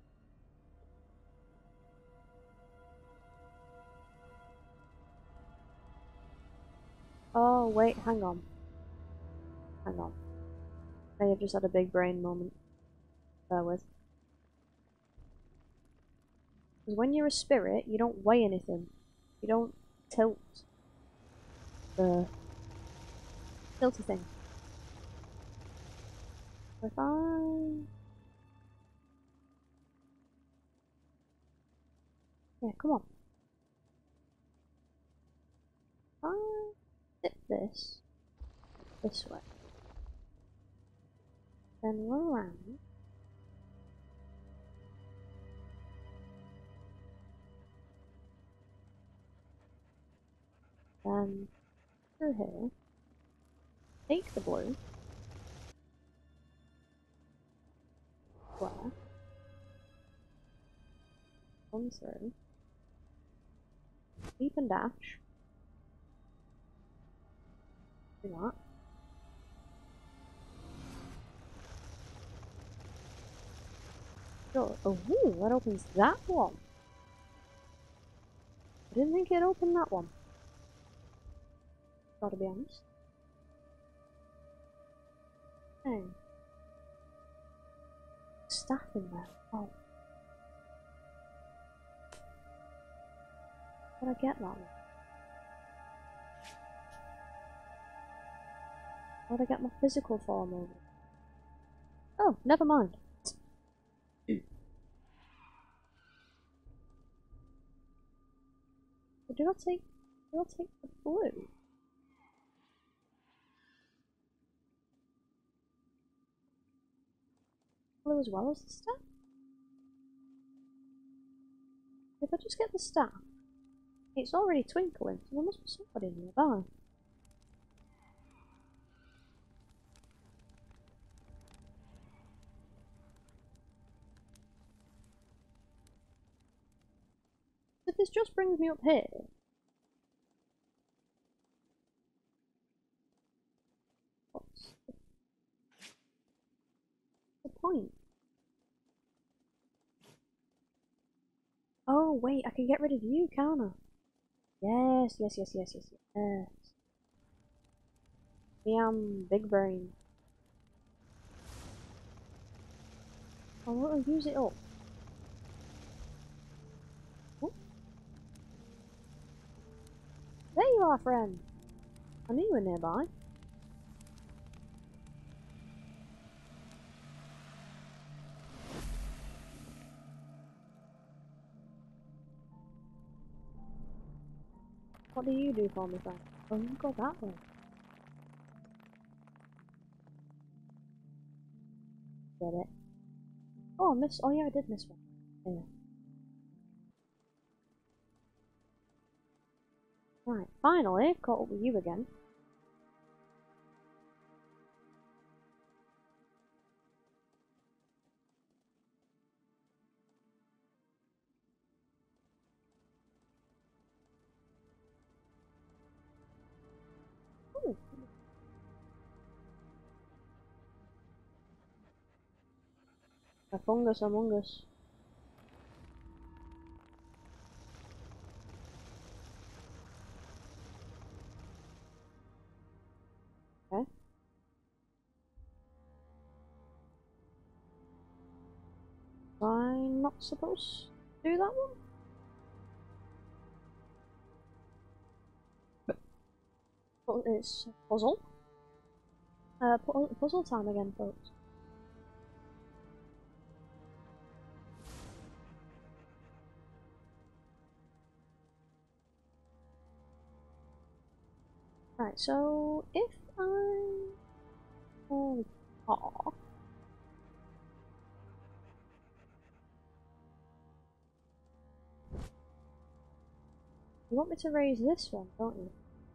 Oh wait, hang on. Hang on. I have just had a big brain moment. Bear with. Because when you're a spirit, you don't weigh anything. You don't tilt the tilty thing. If I... Yeah, come on. If I tip this this way, then run around. Then through here. Take the blue. Square. Run through. Leap and dash. Do that. Sure. Oh, ooh, that opens that one. I didn't think it opened that one. Gotta be honest. Hey. Staff in there. Oh. Did I get that one? How'd I get my physical form over? Oh, never mind. So do I take do I take the blue? Blue as well as the staff? If I just get the staff, it's already twinkling, so there must be somebody nearby. If this just brings me up here, what's the point? Oh wait, I can get rid of you, can't I? Yes, yes, yes, yes, yes, yes. Me, I'm big brain. I want to use it up. Oh. There you are, friend. I knew you were nearby. What do you do for me, friend? Oh, you go that way. Get it? Oh, I missed. Oh, yeah, I did miss one. Yeah. Right, finally, caught up with you again. Ooh. A fungus among us. Okay. I'm not supposed to do that one? But it's puzzle. Uh, pu puzzle time again, folks. Right, so if I... Oh, aw. You want me to raise this one, don't you?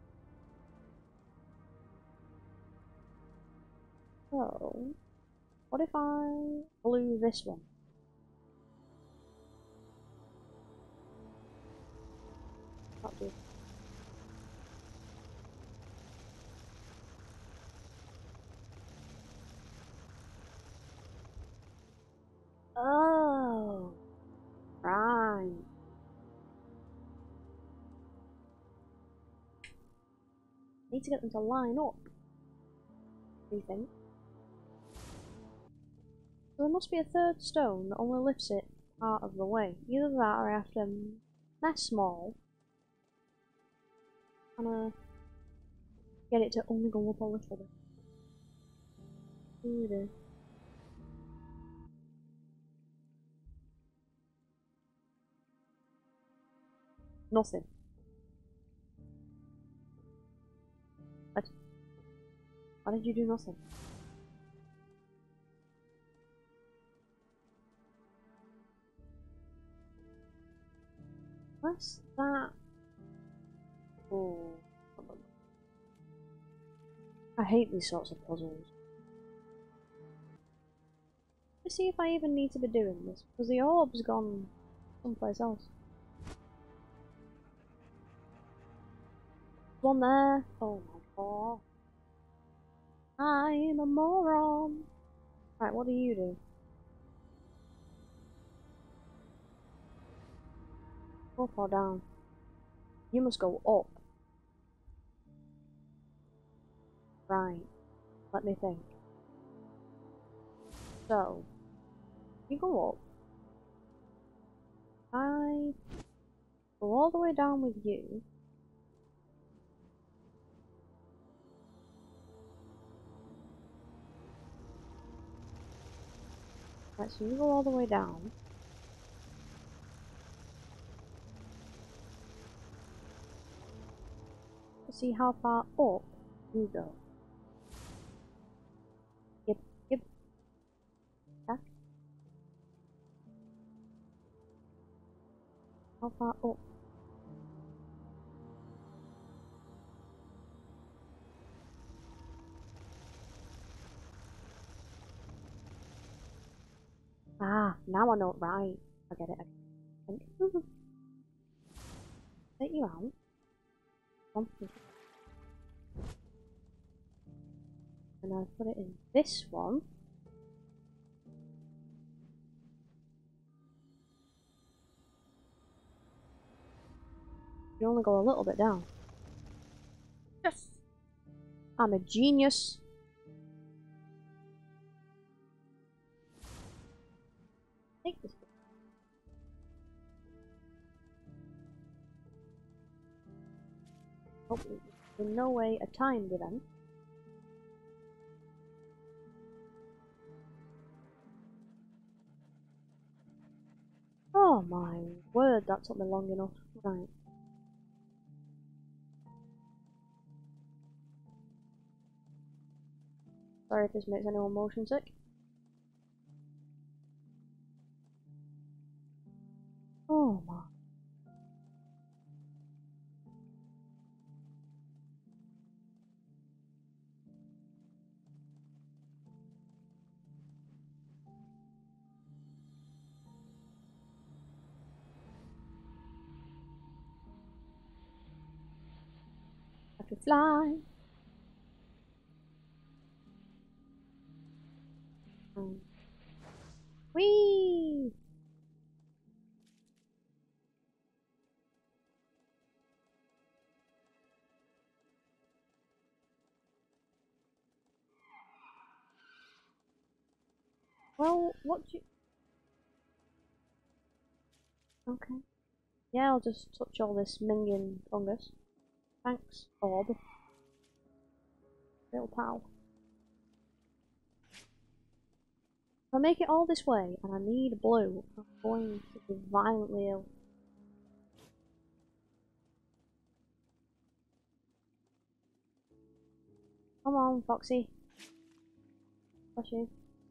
So, what if I blew this one? That'll do. Oh, right. Need to get them to line up. Do you think? So there must be a third stone that only lifts it part of the way. Either that or I have to mess small and uh, get it to only go up a little bit. Ooh, dear. Nothing. What? Why did you do nothing? What's that? Oh. I hate these sorts of puzzles. Let's see if I even need to be doing this, because the orb's gone someplace else. One there. Oh my god. I'm a moron. Right, what do you do? Up or down? You must go up. Right. Let me think. So, you go up. I go all the way down with you. Right, so you go all the way down. To see how far up you go. Yep, yep. Back. How far up? Ah, now I know it right. I get it. I get it. Take you out. One, two. And I'll put it in this one. You only go a little bit down. Yes! I'm a genius. Oh, in no way a timed event. Oh my word, that took me long enough. Right. Sorry if this makes anyone motion sick. Oh my. I can fly. Um. Whee! Well, what do you... Okay. Yeah, I'll just touch all this minion fungus. Thanks, Orb. Little pal. If I make it all this way, and I need blue, I'm going to be violently ill. Come on, Foxy. Bless you.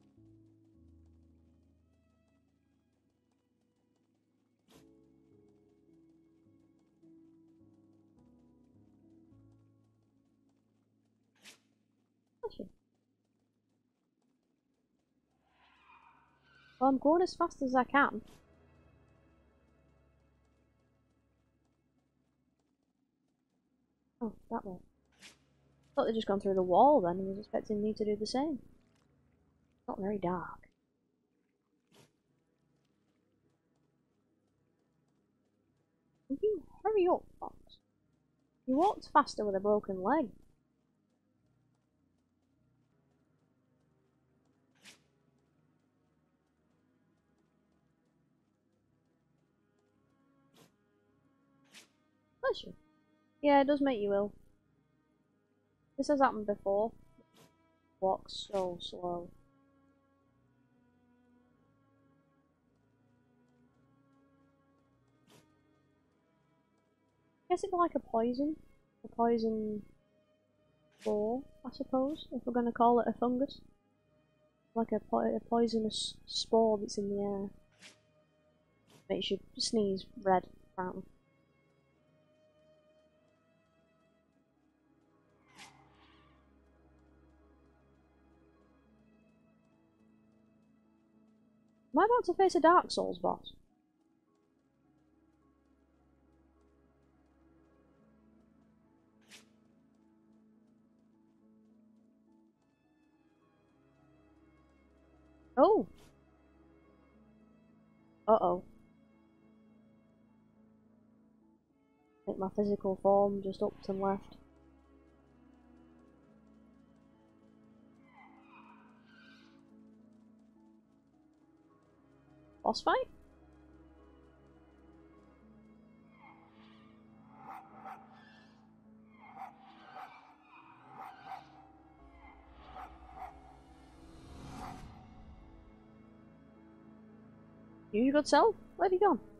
Bless you. Well, I'm going as fast as I can. Oh, that way. Thought they'd just gone through the wall then and was expecting me to do the same. It's not very dark. Can you hurry up, Fox? You walked faster with a broken leg. Bless you. Yeah, it does make you ill. This has happened before. Walk so slow. I guess it's like a poison. A poison spore, I suppose, if we're going to call it a fungus. Like a, po a poisonous spore that's in the air. Makes you sneeze red, apparently. Am I about to face a Dark Souls boss? Oh! Uh-oh. I think my physical form just upped and left. Boss fight? You good self? Where'd he gone?